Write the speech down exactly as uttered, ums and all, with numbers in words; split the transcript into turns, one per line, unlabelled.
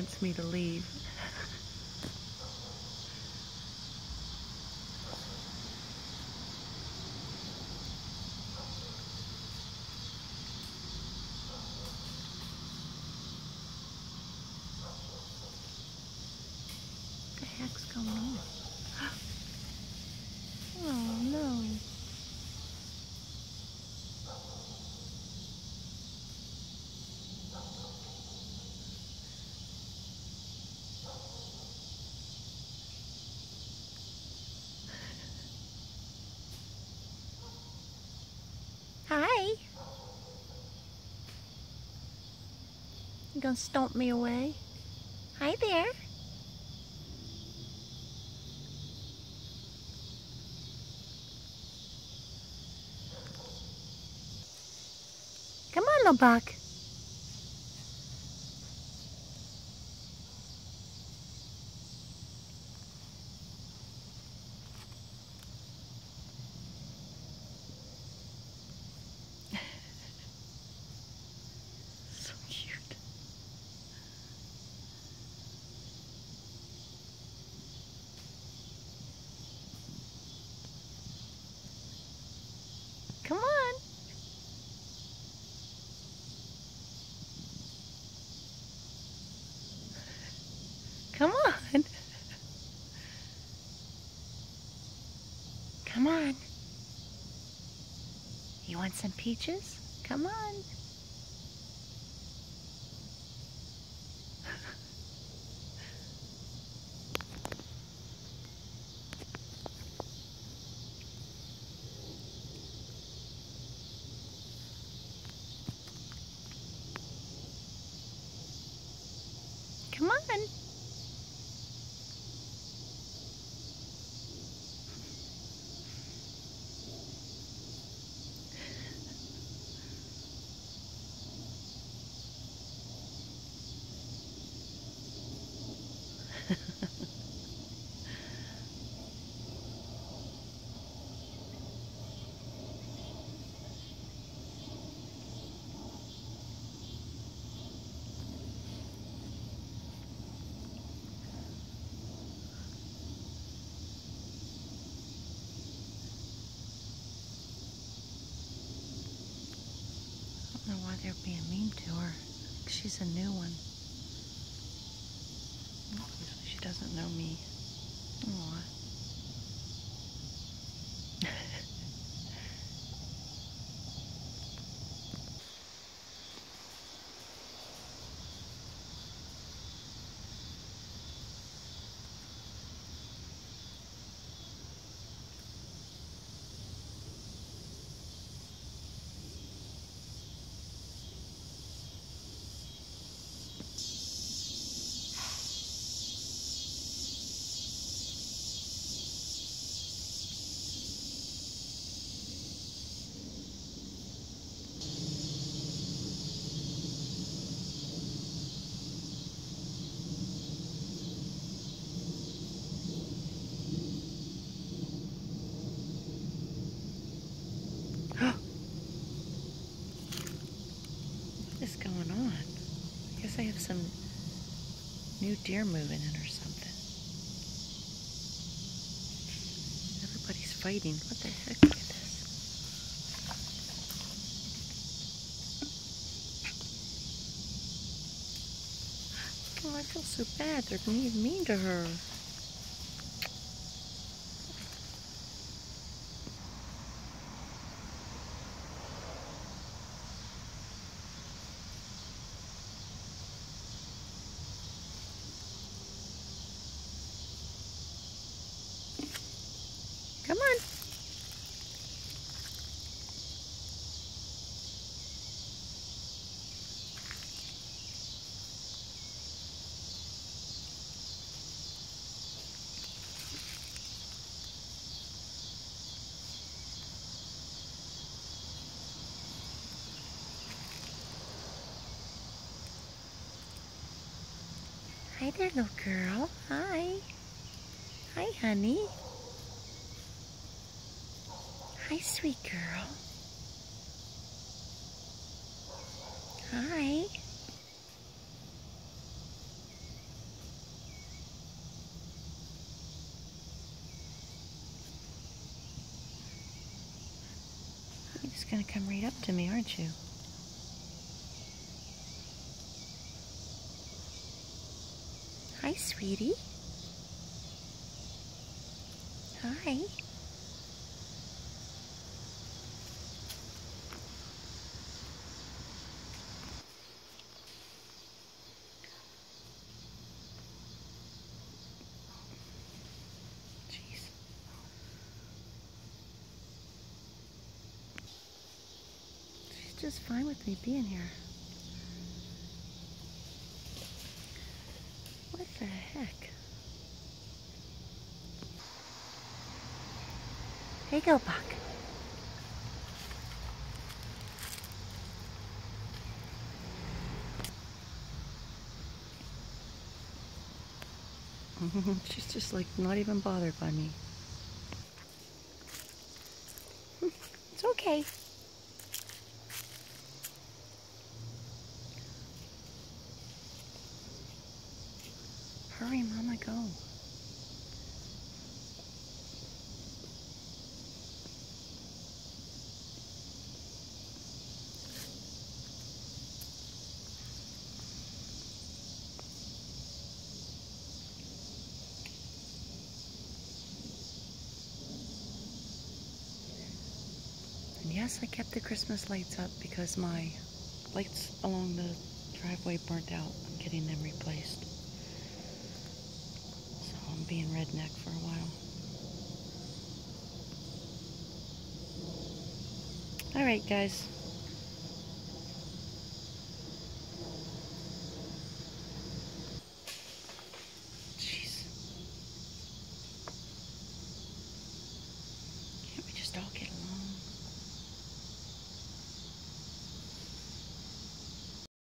wants me to leave. What the heck's going on? Oh no. Hi. You gonna stomp me away? Hi there. Come on, little buck. So cute. Come on. Come on. Come on. You want some peaches? Come on. Come on. I don't know why they're being mean to her. She's a new one. She doesn't know me. Aww. What is going on? I guess I have some new deer moving in or something. Everybody's fighting. What the heck? Look at this. Oh, I feel so bad. They're being mean to her. Come on. Hi there, little girl. Hi. Hi, honey. Hi, sweet girl. Hi. just gonna come right up to me, aren't you? Hi, sweetie. Hi. Jeez. She's just fine with me being here. What the heck? Hey, go, Buck. She's just like not even bothered by me. It's okay. Hurry, Mama, go. And yes, I kept the Christmas lights up because my lights along the driveway burnt out. I'm getting them replaced. So I'm being redneck for a while. Alright, guys.